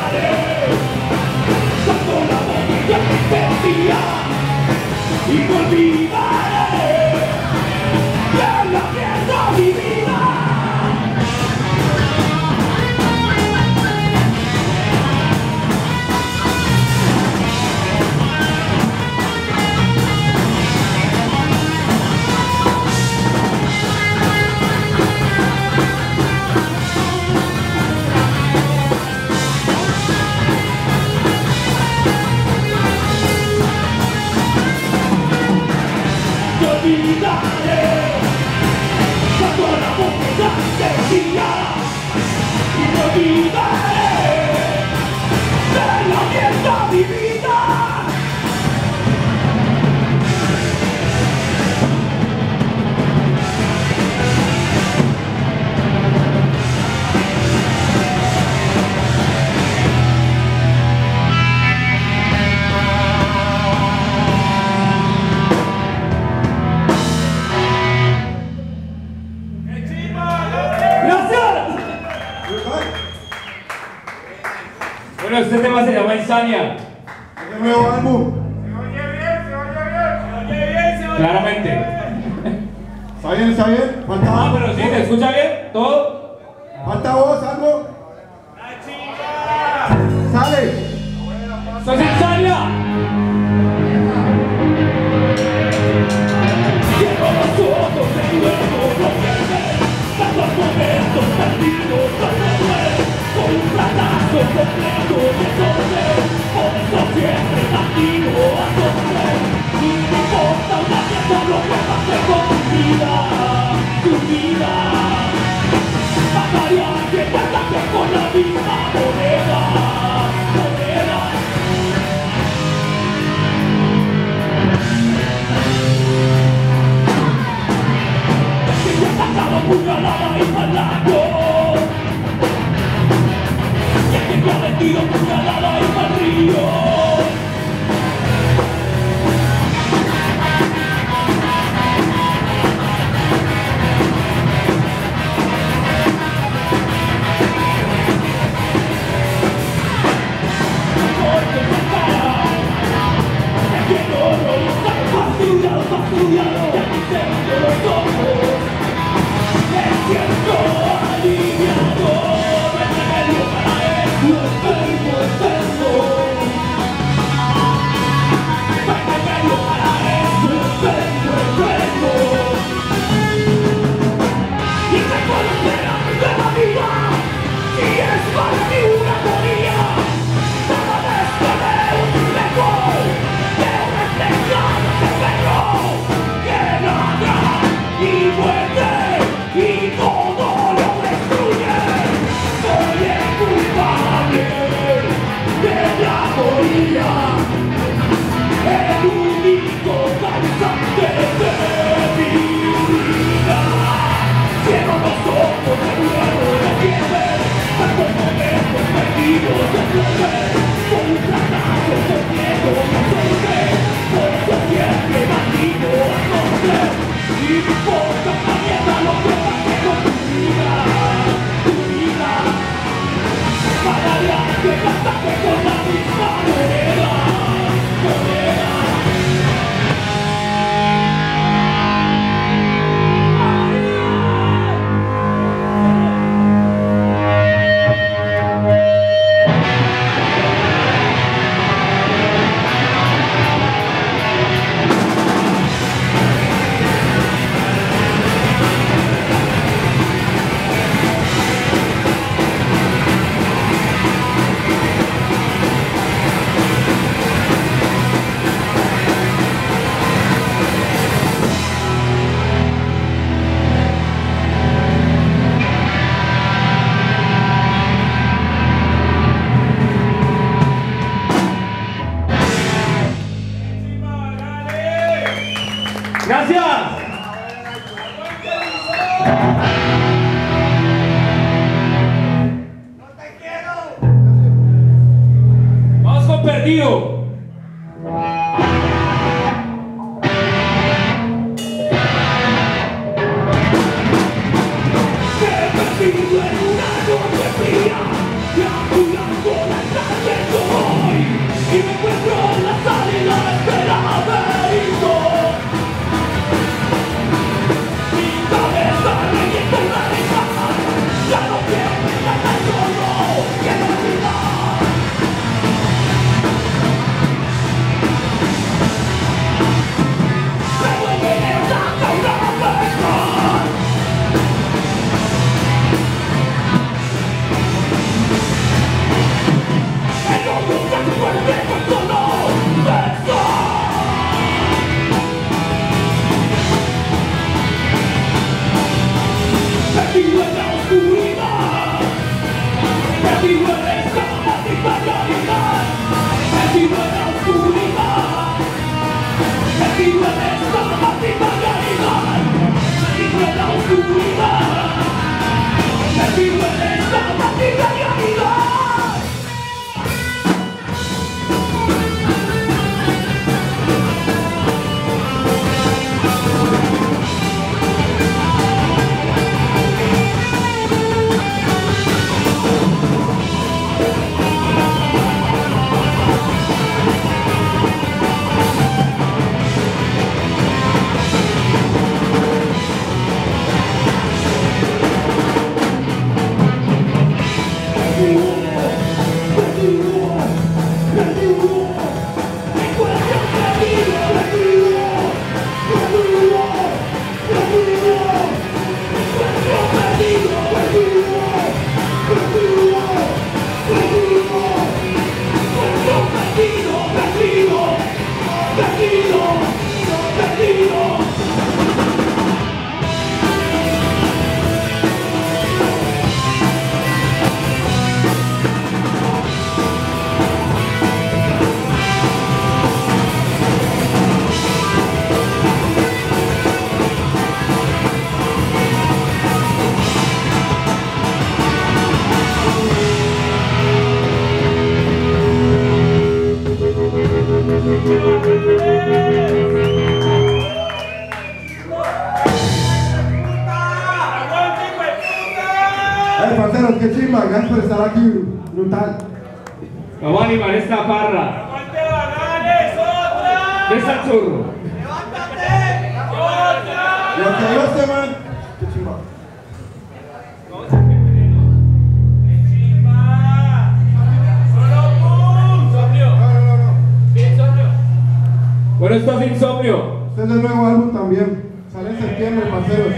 Y me olvidaré de la mierda mi vida. Olvidaré cuando la botella decía y me olvidaré de la mierda mi vida. Bueno, este tema se llama Insania. ¿Qué nuevo álbum? Se oye bien, se oye bien. Claramente. ¿Está bien, está bien? ¿Falta Ah, algo? pero sí, ¿se escucha bien? ¿Todo? ¿Falta voz, algo? ¡Sale! ¡Esto es Insania! Cierro los ojos de nuevo, no pierdes tantos momentos perdidos al volver. Soy un fracaso completo y entonces por eso siempre castigo a todos. Y no me importa una mierda lo que pase con tu vida, tu vida. Mataría a quien te ataque con la misma moneda, moneda. Que te ha sacado puñalada y malaco. Que te ha metido puñalada y mal río. Porque te cara, te quiero horrorizar, fastidiado, fastidiado, y aquí te mando los ojos. Me siento aliviado, me remedio para esto, enfermo, enfermo. Me remedio para esto, enfermo, enfermo. Y te puedo esperar de la vida, si es para mí una agonía. Cada vez que veo tu mejor, veo reflejado ese perro que ladra y muerde y todo lo destruye. Soy el culpable de la agonía, el único causante de mi vida. Cierro los ojos de nuevo, no pierdes tantos momentos perdidos de volver. Soy un fracaso completo y entonces por eso siempre maldigo a todos. Y no importa una mierda lo que pase con tu vida, tu vida. Mataría que cantaste con la misma moneda, moneda. Parceros, qué chimba, gracias por estar aquí, brutal. Vamos a animar esta parra. ¡Aguante banales! ¡Otra! ¿Ves al churro? ¡Levántate! ¡Otra! Lo que yo sé, man. Qué chimba. Bueno, esto es Insomnio. Este es el nuevo álbum también. Sale en septiembre, parceros.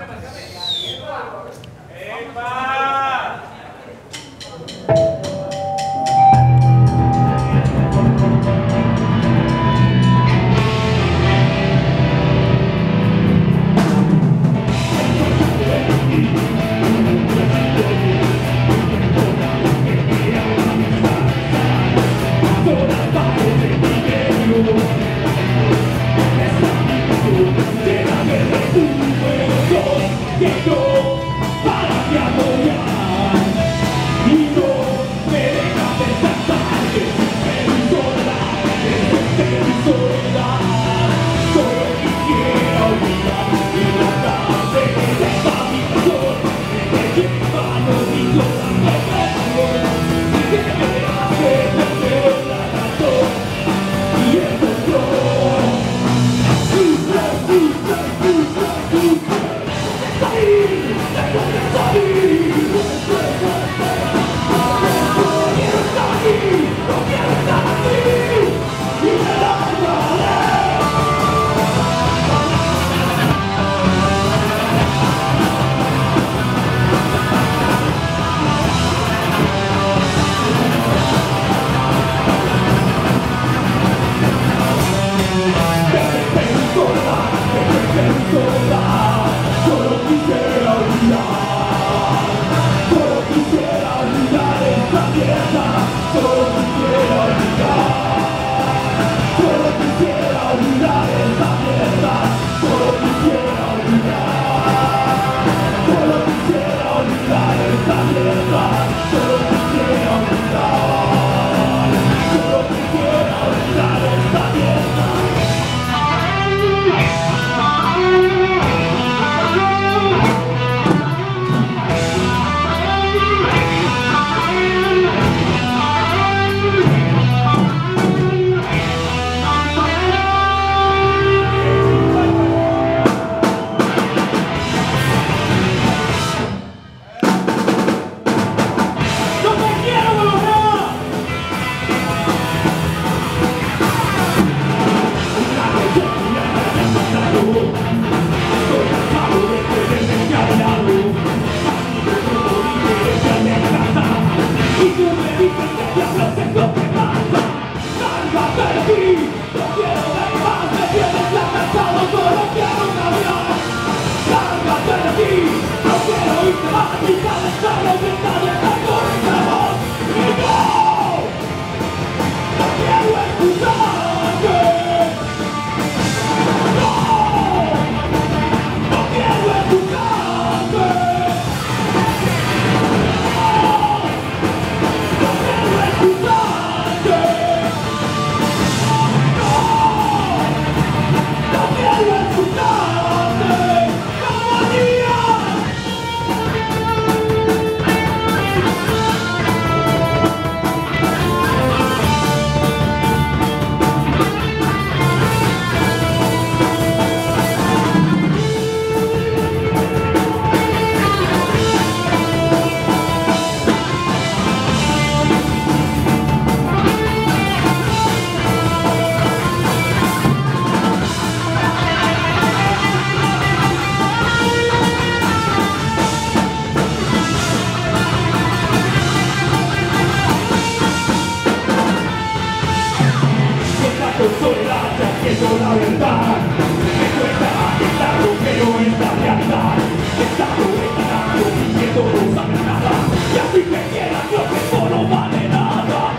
La verdad, me cuesta aceptarlo, pero es la realidad. Estado enganado, diciendo no sabe nada. Y así que quieras, yo que esto no vale nada.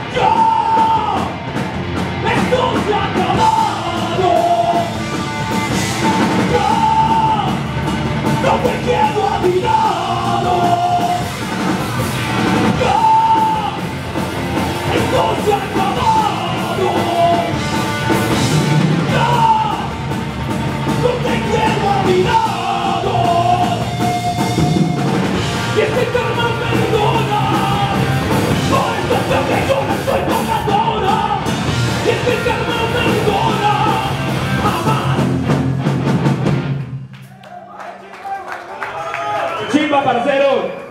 ¡Ya! ¡Esto se ha acabado! ¡Ya! ¡No me quedo a mi lado! ¡Ya! ¡Esto se ha acabado! Y este karma porque yo no soy pecadora y es que el karma no perdona jamás. Chimba, parceros.